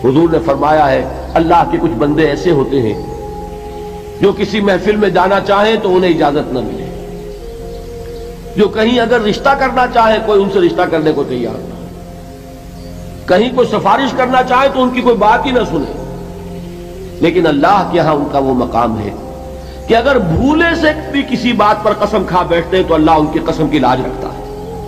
حضور نے فرمایا ہے اللہ کے کچھ بندے ایسے ہوتے ہیں جو کسی محفل میں جانا چاہیں تو انہیں اجازت نہ ملے، جو کہیں اگر رشتہ کرنا چاہے کوئی ان سے رشتہ کرنے کو تیار نہ، کہیں کوئی سفارش کرنا چاہے تو ان کی کوئی بات ہی نہ سنے۔ لیکن اللہ کے ہاں ان کا وہ مقام ہے کہ اگر بھولے سے بھی کسی بات پر قسم کھا بیٹھتے ہیں تو اللہ ان کی قسم کی لاج رکھتا ہے۔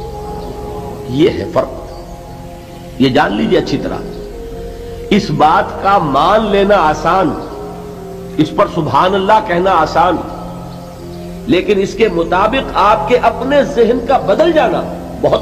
یہ ہے فرق، یہ جان لیجئے اچھی طرح۔ اس بات کا مان لینا آسان، اس پر سبحان اللہ کہنا آسان، لیکن اس کے مطابق آپ کے اپنے ذہن کا بدل جانا بہت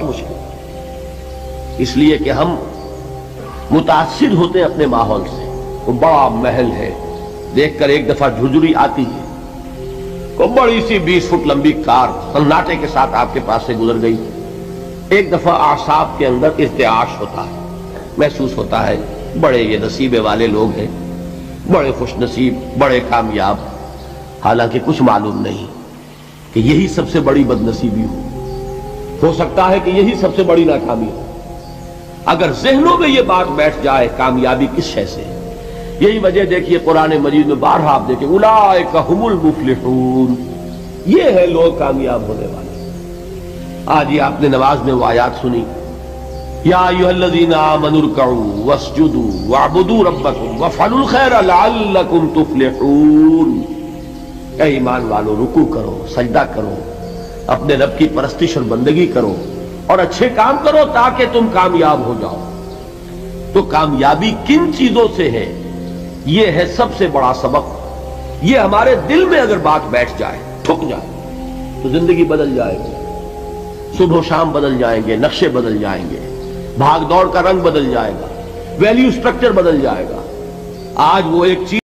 مشکل، اس لیے کہ ہم متاثر ہوتے ہیں اپنے ماحول سے۔ وہ بڑا محل ہے، دیکھ کر ایک دفعہ جھجری آتی ہے، کوئی بڑی سی 20 فٹ لمبی کار سناٹے کے ساتھ آپ کے پاس سے گزر گئی، ایک دفعہ اعصاب کے اندر ارتعاش ہوتا ہے، محسوس ہوتا ہے بڑے یہ نصیبے والے لوگ ہیں، بڑے خوش نصیب، بڑے کامیاب، حالانکہ کچھ معلوم نہیں کہ یہی سب سے بڑی بد نصیبی ہو سکتا ہے کہ یہی سب سے بڑی ناکامی ہو۔ اگر ذہنوں میں یہ بات بیٹھ جائے کامیابی کس شے سے، یہی وجہ دیکھیے قرآن مجید میں بارہا آپ دیکھیں اولئک ھم المفلحون، یہ ہے لوگ کامیاب ہونے والے۔ آج یہ آپ نے نماز میں وہ آیات سنی، یا ایھا الذین آمنوا ارکعوا واسجدوا واعبدوا ربکم وافعلوا الخیر لعلکم تفلحون۔ اے ایمان والو، رکوع کرو، سجدہ کرو، اپنے رب کی پرستش اور بندگی کرو اور اچھے کام کرو تاکہ تم کامیاب ہو جاؤ۔ تو کامیابی کن چیزوں سے ہے، یہ ہے سب سے بڑا سبق۔ یہ ہمارے دل میں اگر بات بیٹھ جائے، ٹھک جائے، تو زندگی بدل جائے گی، صبح و شام بدل جائیں گے، نقشے بدل جائیں گے، بھاگ دوڑ کا رنگ بدل جائے گا، ویلیو سٹرکچر بدل جائے گا۔ آج وہ ایک چیز